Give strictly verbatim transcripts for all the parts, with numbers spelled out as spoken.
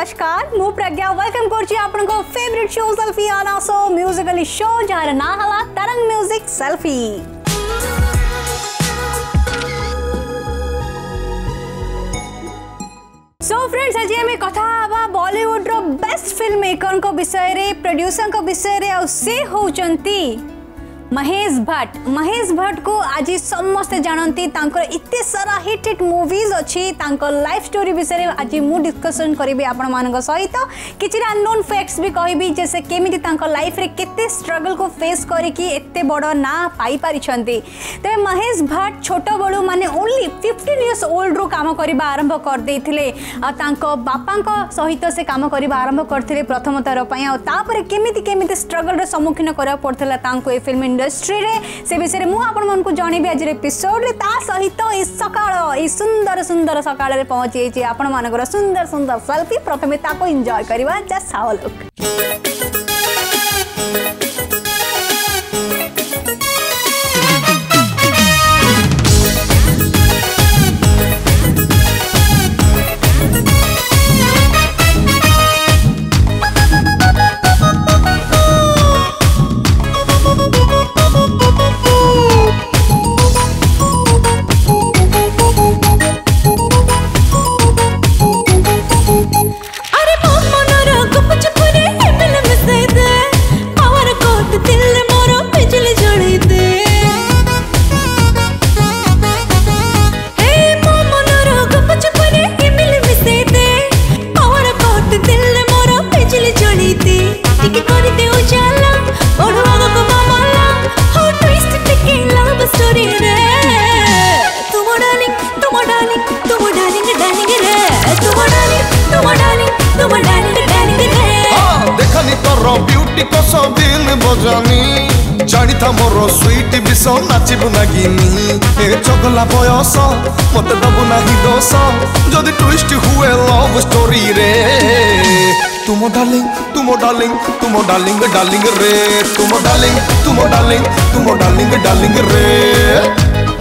नमस्कार मु प्रज्ञा वेलकम करछि आपन को फेवरेट शो सेल्फी आना सो म्यूजिकली शो जार ना हला तरंग म्यूजिक सेल्फी। सो फ्रेंड्स आज हमें कथा हवा बॉलीवुड रो बेस्ट फिल्म मेकर को विषय रे प्रोड्यूसर को विषय रे और से होचंती महेश भट्ट। महेश भट्ट को आज समस्ते जानती इतने सारा हिट हिट मूवीज अच्छी लाइफ स्टोरी विषय में आज मु डिस्कशन करी आपण मान सहित किसी अननोन फैक्ट्स भी कहबी जैसे केमिति लाइफ रे केते स्ट्रगल को फेस करके एते बड़ ना पाई परिछंती। तबे महेश भट्ट छोट बड़ू माने ओनली फिफ्टीन इयर्स ओल्ड रू काम करबा आरंभ कर देथिले आ तांको बापांको सहित से काम करबा आरंभ करथिले प्रथम थर पई आ तापर केमिति केमिति स्ट्रगल रे सम्मुखीन करा पड़थला तांको ए फिल्म इंडस्ट्री रे से विषय मु आपण मन को जानबी आज एपिसोड रे ता सहित ई सकाळ ई सुंदर सुंदर सकाळ रे पहुंची छी आपण मानकर सुंदर सुंदर सेल्फी प्रथमे ताको एन्जॉय करबा जस्ट हाउ लुक। जानी था मोर स्वीट विष नाचबू नागिनी ए चगला बयस मत दबू नाही दोष जदि ट्विस्ट हुए लव स्टोरी रे तुम डार्लिंग तुम डार्लिंग तुम डार्लिंग डार्लिंग रे तुम डार्लिंग तुम डार्लिंग तुम डार्लिंग डार्लिंग रे।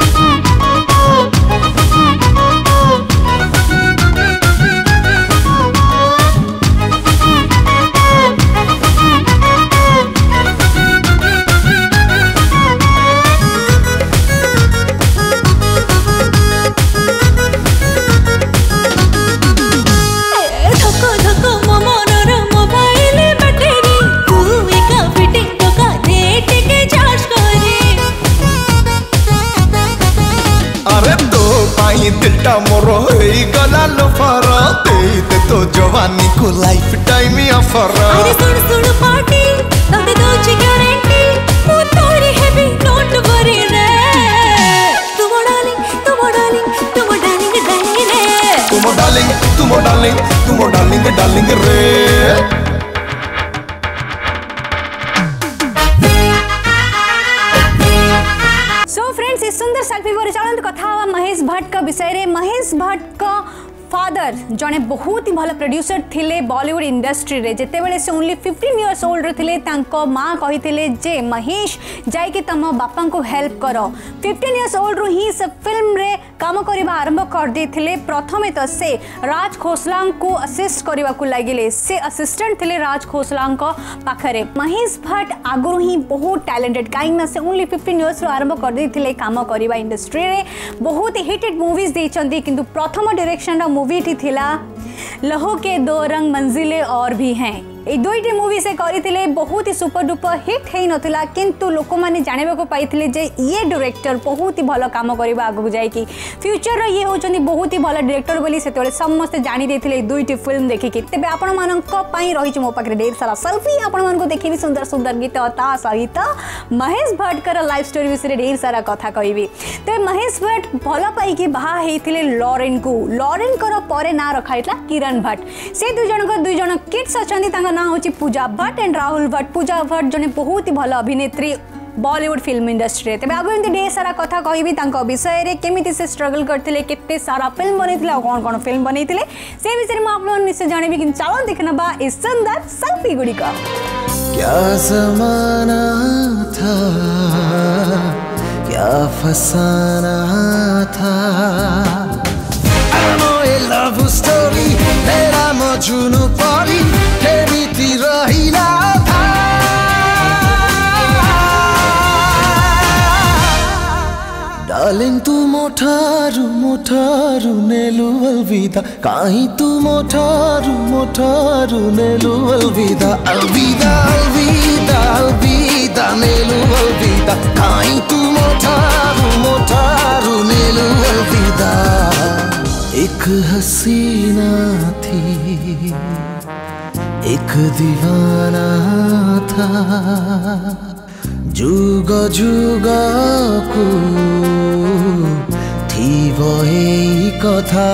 दिलटा मोर होई गला लोफर देते तो जवानी को लाइफ टाइम ऑफर। अरे सुन सुन पार्टी तते दोची गारंटी मु तोरी हेवी नोट वरी रे तुम डार्लिंग तुम डार्लिंग तुम डार्लिंग डार्लिंग रे तुम डार्लिंग तुम डार्लिंग तुम डार्लिंग डार्लिंग रे। सुंदर सेल्फी पर चलत कथा महेश भट्ट का विषय रे। महेश भट्ट का फादर जने बहुत ही भल प्रोड्यूसर थिले बॉलीवुड इंडस्ट्री रे जेते बेले से ओनली फिफ्टीन इयर्स ओल्ड थिले तांको मां कहिथिले जे महेश जाय के तम बापा को हेल्प करो। फिफ्टीन इयर्स ओल्ड रु ही सब फिल्म रे काम करबा आरंभ कर देथिले। प्रथमे तो से राज खोसला को असिस्ट करबा को लागिले से असिस्टेंट थिले राज खोसला को पाखरे। महेश भट्ट आगु ही बहुत टैलेंटेड काइना से ओनली फिफ्टीन इयर्स रु आरंभ कर देथिले काम करबा इंडस्ट्री रे बहुत ही हिट हिट मूवीज देचंदी किंतु प्रथम डायरेक्शन मूवी टी थिला लहो के दो रंग मंजिले और भी हैं। ए दुईटी मूवी से करथिले बहुत ही सुपर डुपर हिट है नथिला किंतु लोक माने जानिबा को पाइथिले जे ये डायरेक्टर बहुत ही भलो काम करबा आगु जाय कि फ्यूचर रो ये होचंदी बहुत ही भलो डायरेक्टर बोली सेतोले समस्त जानि देथिले दुईटी फिल्म देखि कि तबे आपण मानक पई रही मो पाखरे ढेर सारा सेल्फी आपण मान को देखिबी सुंदर सुंदर गीत ता सहित महेश भट्ट कर लाइफ स्टोरी विषय ढेर सारा कथा कहबी। तबे महेश भट्ट भलो पाई कि बाहा हेथिले लॉरेन को लॉरेन कर परे ना रखाइतला किरण भट्ट से दुई जन को दुई जन किड्स अछंदी तांगा ना होची पूजा भट्ट एंड राहुल भट्ट। पूजा भट्ट जने बहुत ही भल अभिनेत्री बॉलीवुड फिल्म इंडस्ट्री तेज आगे एमती ढेर सारा कथा कहबी विषय रे केमिति से स्ट्रगल करते केते सारा फिल्म बनैथिले कौन कौन फिल्म बनैथिले से विषय में आप लोग निश्चय जानबी कि चलो देखना बा इस सुंदर सेल्फी गुडी का। क्या ज़माना था क्या फसाना था I don't know love story मेरा मजुनु परी केमिति रहिला था डार्लिंग तू मोठारू मोठारू नेलु अलविदा कहीं तू मोठारू मोठारू नेलु अलविदा अलविदा अलविदा अलविदा नेलु अलविदा कहीं तू मोठारू मोठारू नेलु अलविदा एक हसीना थी एक दीवाना था जुग जुग को थी वही कथा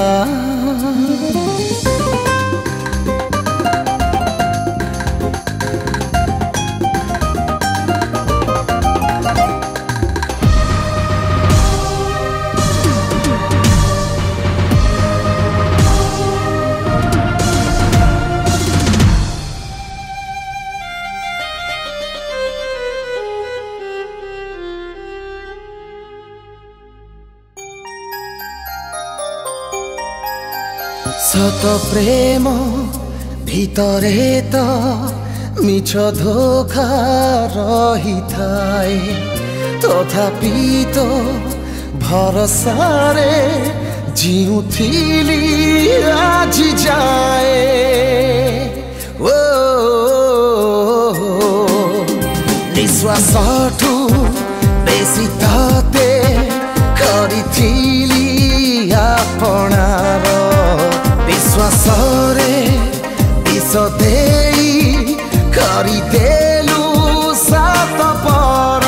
सत प्रेम भितरे तो मिछ धोखा रही थाए तथापि तो भरसारे जीउथिली आज जाए ओ निश्वास ठू बेसी ताते करिथिली आपणार विश्वासरे विष देई करी देलु सात पर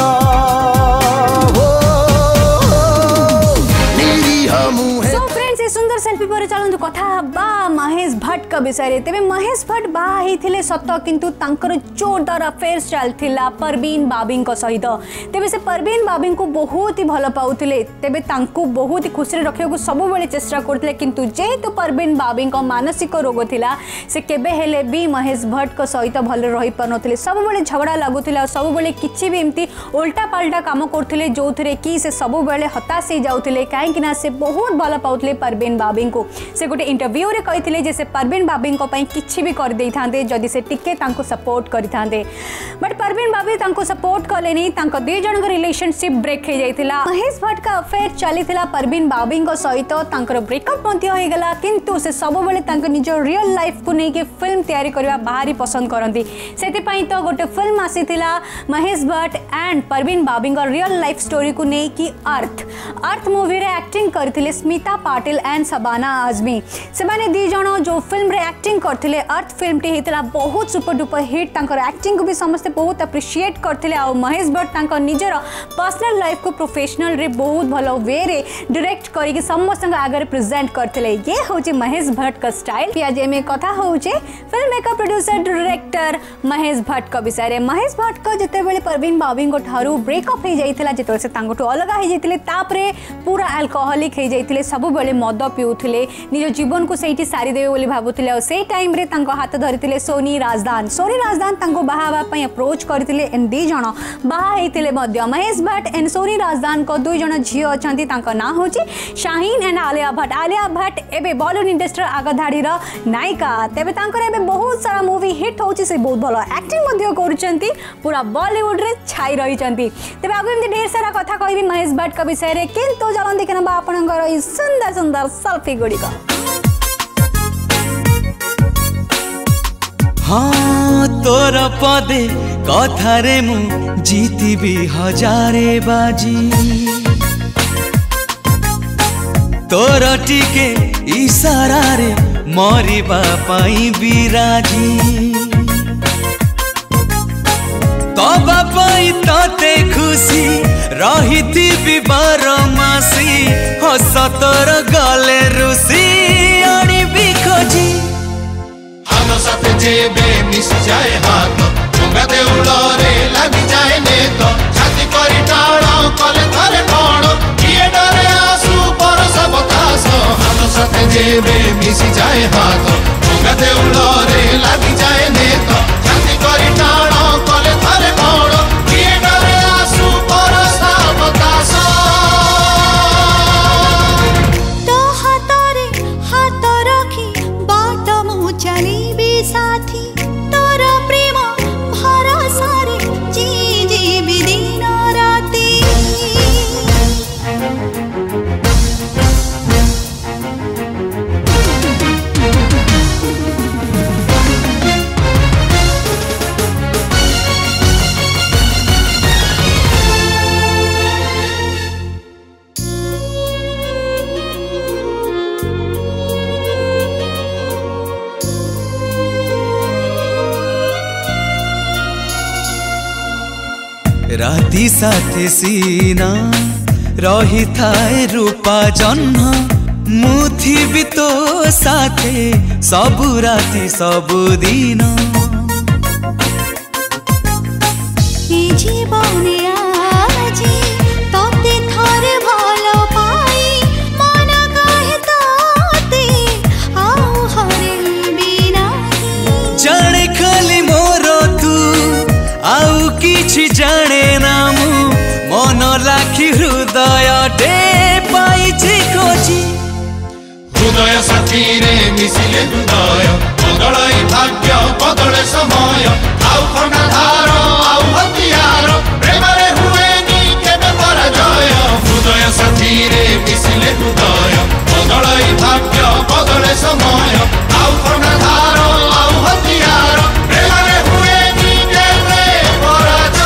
सुंदर सेल्फी पर चलतु कथा बा महेश भट्ट विषय तेरे महेश भट्ट बाही सत किंतु तांकर जोरदार अफेयर चलता परवीन बाबी सहित तेरे से परवीन बाबी को बहुत ही भल पाउले तेरे बहुत ही खुशी रखा सब चेष्टा करते किंतु जेहेतु परवीन बाबी मानसिक रोग थिला से केबे हेले भी महेश भट्ट सहित भल रही पार नुले सब झगड़ा लगुला सब किसी भी एमती उल्टा पाल्टा काम करते जो थे कि से सब हताश हो जाते कहीं से बहुत भल पाउले परवीन बाबी को से गोटे इंटरव्यू रे कही जे से परवीन बाबी किसी भी कर दे था जदि से टिके सपोर्ट करते बट परवीन बाबी सपोर्ट कले नहीं दुई जन रिलेशनशिप ब्रेक हो जाता महेश भट्ट का अफेयर चली परवीन बाबी सहित ब्रेकअप होगला किंतु से सब निज रियल लाइफ को लेकिन फिल्म तैयारी करने बाहरी पसंद करती से तो गोटे फिल्म आसीथिला Mahesh Bhatt and Parveen Babi real life story को लेकिन अर्थ अर्थ मूवी रे एक्टिंग करथिले स्मिता पाटिल एंड सबाना आजमी से माने दी जण जो फिल्म रे एक्टिंग करथिले अर्थ फिल्म टी हेतला बहुत सुपर डुपर हिट तांकर एक्टिंग को भी समस्त बहुत अप्रिशिएट करथिले आ महेश भट्ट तांकर निजर पर्सनल लाइफ को प्रोफेशनल रे बहुत भलो वे रे डायरेक्ट करी कि समस्त आगे प्रेजेंट करथिले ये होचे महेश भट्ट का स्टाइल आज में कथा होचे film maker producer director Mahesh Bhatt का विषय रे महेश भट्ट का जते बेले परवीन बाबी को ठारू ब्रेकअप हो जाइथिला जते से तांगटो अलग हो जाइथिले तापरे पूरा अल्कोहलिक हो जाइथिले सब बेले मद पिउथिले निज जीवन को सही सारी देवे बोली भाबुथिले और से टाइम रे तांको हाथ धरिथिले सोनी राजदान सोनी राजदान तांको बाहावा पई अप्रोच करथिले एन दी जण बाहा हेतिले मध्य महेश भट्ट एंड सोनी राजदान को दुई जण झियो अछंती तांको ना होची शाहीन एंड आलिया भट्ट आलिया भट्ट एबे बॉलीवुड इंडस्ट्री आगा धाड़ी रा नायिका तेबे तांकर एबे बहुत सारा मूवी हिट होची से बहुत भलो एक्टिंग मध्य करूचंती पूरा बॉलीवुड रे छाई रहिचंती तेबे आगु एमती ढेर सारा कथा कहबी महेश भट्ट का विषय रे किंतु जलंदी केनबा आपनकर ई सुंदर सुंदर सेल्फी गुडी का हाँ तोर पदे कथारे मु जीतीबी हजारे बाजी तोर टिके इशारा रे मरिबा पाई बिराजी तबा पाई तते खुशी रही बारमासी हसतर गले रुसी अणी भी खोजी आनो साथे जेबे मिस जाए हाथ चुंगा दे उड़रे लगी जाए ने तो छाती करी टाणो कले थरे कोणो किए डरे आंसू पर सब तासो आनो साथे जेबे मिस जाए हाथ चुंगा दे उड़रे लगी जाए ने तो छाती करी टाणो कले थरे कोणो किए डरे आंसू पर सब तासो तो हातरे हातर राति साथे सीना रही थाए रूपा जन्म मुथि भी तो साथे सबु राति सबु दिन जीवने आजी तते थरे भलो पाई मन कहे तते आउ हरेबी नाही जाने खाली मोर तू आउ किछि जाने ना मु मन लाखी हृदय टे पाइछि खोजी हृदय साथी रे मिसिले हृदय बदलै भाग्य बदले समय आउ खंडा धार आउ हथियार प्रेम रे हुए नी केबे पराजय हृदय साथी रे मिसिले हृदय बदलै भाग्य बदले समय आउ खंडा धार आउ हथियार प्रेम रे हुए नी केबे पराजय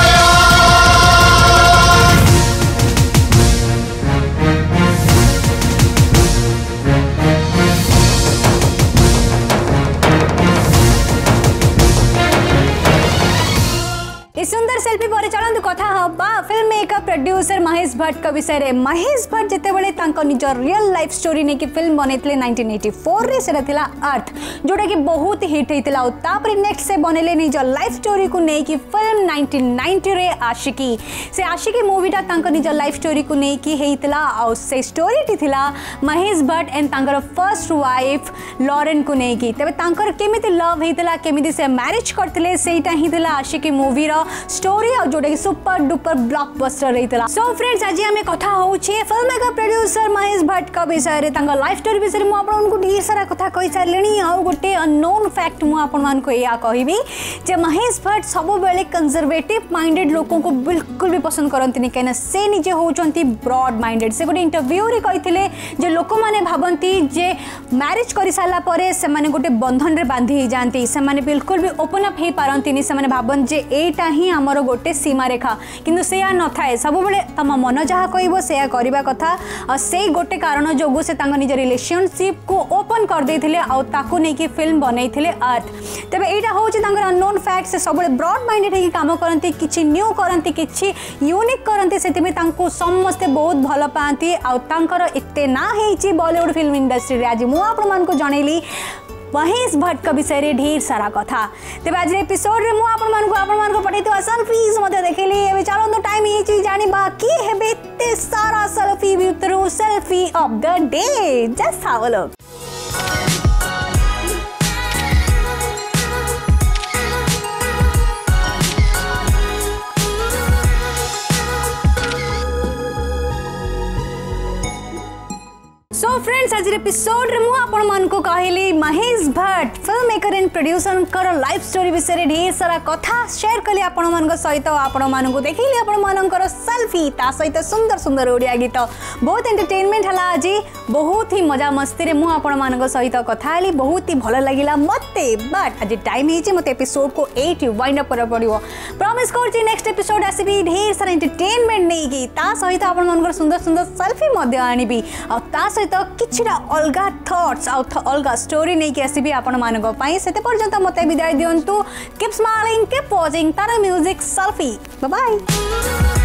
सुंदर सेल्फी पर चलतु कथा हवा film maker producer Mahesh Bhatt का विषय रे महेश भट्ट जितेबाला तांको निज रियल लाइफ स्टोरी ने कि फिल्म बनैतले नाइंटीन एटी फोर रे सेटा थिला अर्थ जोटा कि बहुत हिट हेतिला और तापर नेक्स्ट से बनेले निज लाइफ स्टोरी को नै कि फिल्म नाइंटीन नाइंटी रे आशिकी से आशिकी मूवीटा तांको निज लाइफ स्टोरी को नै कि हेतिला और से स्टोरी टी थिला महेश भट्ट एंड तांकर फर्स्ट वाइफ लॉरेन को नै कि तबे तांकर केमिति लव हेतिला केमिति से मैरिज करथिले सेटा ही थिला आशिकी मूवी रो स्टोरी और जोटा कि सुपर डुपर ब्लॉकबस्टर रही सो फ्रेंड्स आज आम कथा होचे film maker producer Mahesh Bhatt का विषय रे तांका लाइफ स्टोरी विषय मु आपन को ढेर सारा कथा कहि सारलेनी आ गोटे अननोन फैक्ट मु आपन मान को या कहबी जे महेश भट्ट सब बेले कंजर्वेटिव माइंडेड लोगों को बिल्कुल भी पसंद करंती नहीं कहना से निजे होचंती ब्रॉड माइंडेड से गोटे इंटरव्यू रे कहिथिले जे लोक माने भाबंती जे मैरिज करि साला परे से माने गोटे बंधन रे बांधी जानती से माने बिल्कुल भी ओपन अप हे पारंती से माने भाबन जे एटा ही हमर गोटे सीमा रेखा किंतु से या न थाए सब बेले तम मन जहाँ कहब से करवा कथा और से गोटे कारण जो से निज रिलेशनशिप को ओपन कर देथिले आ ताकू नै कि फिल्म बनैथिले अर्थ तबे एटा होची तांकर अननोन फैक्ट से सब ब्रॉड माइंडेड है काम करती किछि न्यू करती किछि यूनिक करती से तांको समस्ते बहुत भल पाती आ तांकर एते ना हेची बॉलीवुड फिल्म इंडस्ट्री रे आज मु आपण मान को जणैली महेश भट्ट का विषय रे ढेर सारा कथा तेज आज एपिसोड रे मु आपण मान को आपण मान को पठैतो सेल्फीज मते देखली एबे चलो तो टाइम ये चीज जानी बाकी हेबे ते सारा सेल्फी विथ्रू selfie of the day just have a look so friends आज एपिसोड रे मु आपण मान को कहली Mahesh Bhatt film maker and producer कर लाइफ स्टोरी विषय रे ढेर सारा कथा शेयर कली आपण मान को सहित आपण मान को देखिली आपण मान कर सेल्फी ता सहित सुंदर सुंदर ओडिया गीत बहुत एंटरटेनमेंट हला आज बहुत ही मजा मस्ती रे मु आपण मान को सहित कथा हली बहुत ही भल लागिला मते बट आज टाइम हेची मते एपिसोड को एट वाइंड अप कर पड़ियो प्रॉमिस करची नेक्स्ट एपिसोड आसीबी ढेर सारा एंटरटेनमेंट नै की ता सहित आपण मान कर सुंदर सुंदर सेल्फी मध्ये आनिबी आ ता सहित किछिटा अलगा थॉट्स आउट अलगा स्टोरी नहीं कि आसीबी आपण मानक पई सेते पर्यंत मते विदाय दियंतु keep smiling keep watching Tara music selfie bye bye.